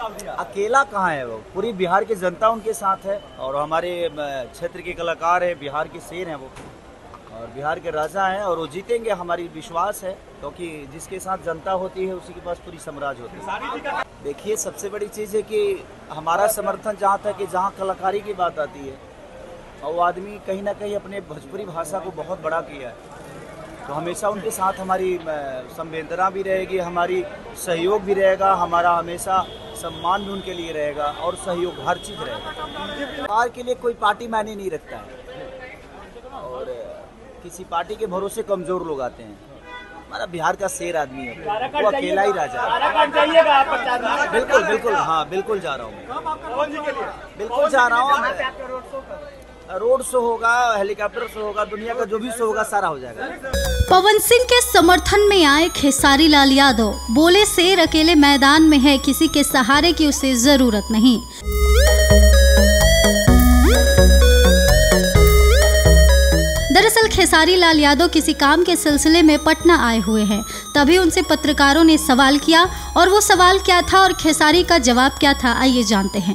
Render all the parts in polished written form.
अकेला कहाँ है, वो पूरी बिहार की जनता उनके साथ है और हमारे क्षेत्र के कलाकार है, बिहार के शेर हैं वो और बिहार के राजा हैं और वो जीतेंगे, हमारी विश्वास है, क्योंकि जिसके साथ जनता होती है उसी के पास पूरी साम्राज्य होती है। देखिए, सबसे बड़ी चीज़ है कि हमारा समर्थन जहाँ तक कि जहाँ कलाकारी की बात आती है और वो आदमी कहीं ना कहीं अपने भोजपुरी भाषा को बहुत बड़ा किया है, तो हमेशा उनके साथ हमारी संवेदना भी रहेगी, हमारी सहयोग भी रहेगा, हमारा हमेशा सम्मान भी उनके लिए रहेगा और सहयोग हर चीज़ रहेगा। बिहार के लिए कोई पार्टी मायने नहीं रखता है और किसी पार्टी के भरोसे कमज़ोर लोग आते हैं। हमारा बिहार का शेर आदमी है, वो अकेला ही राजा है। बिल्कुल बिल्कुल, हाँ बिल्कुल जा रहा हूँ, बिल्कुल जा रहा हूँ। रोड शो होगा, हेलीकॉप्टर शो होगा, दुनिया का जो भी शो होगा सारा हो जाएगा। पवन सिंह के समर्थन में आए खेसारी लाल यादव, बोले शेर अकेले मैदान में है, किसी के सहारे की उसे जरूरत नहीं। दरअसल खेसारी लाल यादव किसी काम के सिलसिले में पटना आए हुए हैं, तभी उनसे पत्रकारों ने सवाल किया और वो सवाल क्या था और खेसारी का जवाब क्या था, आइए जानते हैं।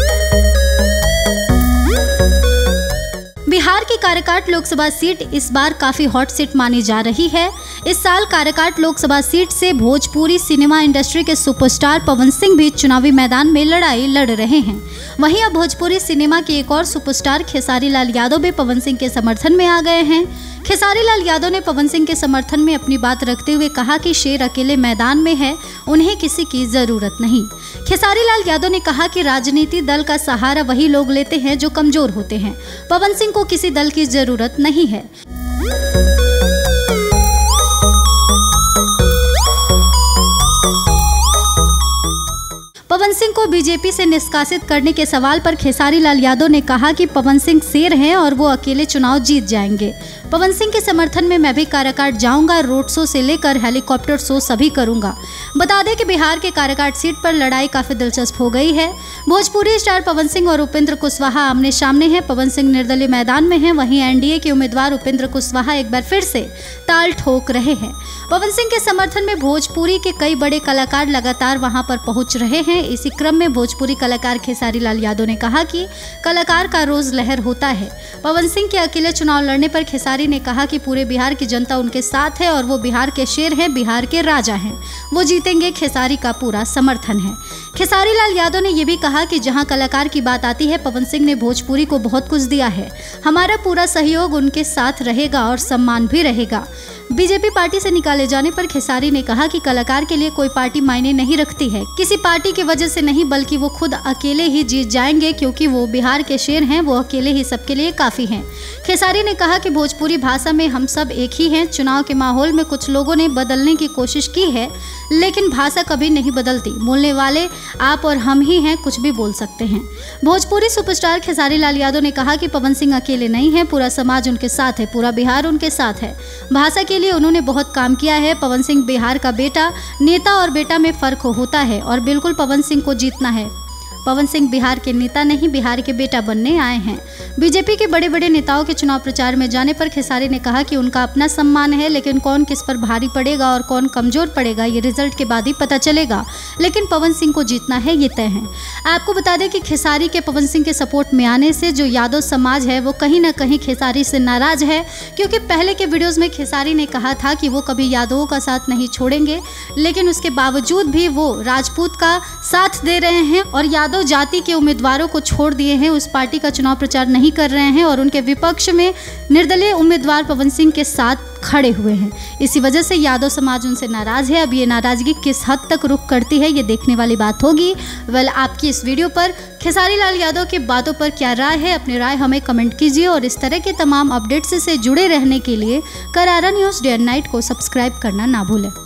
बिहार की काराकाट लोकसभा सीट इस बार काफी हॉट सीट मानी जा रही है। इस साल काराकाट लोकसभा सीट से भोजपुरी सिनेमा इंडस्ट्री के सुपरस्टार पवन सिंह भी चुनावी मैदान में लड़ाई लड़ रहे हैं। वहीं अब भोजपुरी सिनेमा के एक और सुपरस्टार खेसारी लाल यादव भी पवन सिंह के समर्थन में आ गए हैं। खेसारी लाल यादव ने पवन सिंह के समर्थन में अपनी बात रखते हुए कहा कि शेर अकेले मैदान में है, उन्हें किसी की जरूरत नहीं। खेसारी लाल यादव ने कहा कि राजनीति दल का सहारा वही लोग लेते हैं जो कमजोर होते हैं। पवन सिंह को किसी दल की जरूरत नहीं है। पवन सिंह को बीजेपी से निष्कासित करने के सवाल पर खेसारी लाल यादव ने कहा कि पवन सिंह शेर हैं और वो अकेले चुनाव जीत जाएंगे। पवन सिंह के समर्थन में मैं भी काराकाट जाऊंगा, रोड शो से लेकर हेलीकॉप्टर शो सभी करूंगा। बता दें कि बिहार के काराकाट सीट पर लड़ाई काफी दिलचस्प हो गई है। भोजपुरी स्टार पवन सिंह और उपेंद्र कुशवाहा आमने सामने हैं। पवन सिंह निर्दलीय मैदान में हैं, वहीं एनडीए के उम्मीदवार उपेंद्र कुशवाहा एक बार फिर से ताल ठोक रहे हैं। पवन सिंह के समर्थन में भोजपुरी के कई बड़े कलाकार लगातार वहां पर पहुंच रहे हैं। इसी क्रम में भोजपुरी कलाकार खेसारी लाल यादव ने कहा कि कलाकार का रोज लहर होता है। पवन सिंह के अकेले चुनाव लड़ने पर खेसारी ने कहा कि पूरे बिहार की जनता उनके साथ है और वो बिहार के शेर हैं, बिहार के राजा हैं, वो जीतेंगे, खेसारी का पूरा समर्थन है। खेसारी लाल यादव ने यह भी कहा कि जहां कलाकार की बात आती है, पवन सिंह ने भोजपुरी को बहुत कुछ दिया है, हमारा पूरा सहयोग उनके साथ रहेगा और सम्मान भी रहेगा। बीजेपी पार्टी से निकाले जाने पर खेसारी ने कहा कि कलाकार के लिए कोई पार्टी मायने नहीं रखती है, किसी पार्टी की वजह से नहीं, बल्कि वो खुद अकेले ही जीत जाएंगे, क्योंकि वो बिहार के शेर हैं, वो अकेले ही सबके लिए काफी हैं। खेसारी ने कहा कि भोजपुरी भाषा में हम सब एक ही हैं। चुनाव के माहौल में कुछ लोगों ने बदलने की कोशिश की है, लेकिन भाषा कभी नहीं बदलती, बोलने वाले आप और हम ही हैं, कुछ भी बोल सकते हैं। भोजपुरी सुपरस्टार खेसारी लाल यादव ने कहा कि पवन सिंह अकेले नहीं है, पूरा समाज उनके साथ है, पूरा बिहार उनके साथ है। भाषा के लिए उन्होंने बहुत काम किया है। पवन सिंह बिहार का बेटा, नेता और बेटा में फर्क होता है और बिल्कुल पवन सिंह को जीतना है। पवन सिंह बिहार के नेता नहीं, बिहार के बेटा बनने आए हैं। बीजेपी के बड़े बड़े नेताओं के चुनाव प्रचार में जाने पर खेसारी ने कहा कि उनका अपना सम्मान है, लेकिन कौन किस पर भारी पड़ेगा और कौन कमजोर पड़ेगा ये रिजल्ट के बाद ही पता चलेगा, लेकिन पवन सिंह को जीतना है, ये तय है। आपको बता दें कि खेसारी के पवन सिंह के सपोर्ट में आने से जो यादव समाज है वो कहीं ना कहीं खेसारी से नाराज है, क्योंकि पहले के वीडियोज़ में खेसारी ने कहा था कि वो कभी यादवों का साथ नहीं छोड़ेंगे, लेकिन उसके बावजूद भी वो राजपूत का साथ दे रहे हैं और यादव जाति के उम्मीदवारों को छोड़ दिए हैं, उस पार्टी का चुनाव प्रचार नहीं कर रहे हैं और उनके विपक्ष में निर्दलीय उम्मीदवार पवन सिंह के साथ खड़े हुए हैं। इसी वजह से यादव समाज उनसे नाराज है। अब ये नाराजगी किस हद तक रुख करती है, ये देखने वाली बात होगी। आपकी इस वीडियो पर खेसारी लाल यादव की बातों पर क्या राय है, अपनी राय हमें कमेंट कीजिए और इस तरह के तमाम अपडेट्स से जुड़े रहने के लिए Karara news day and night को सब्सक्राइब करना ना भूलें।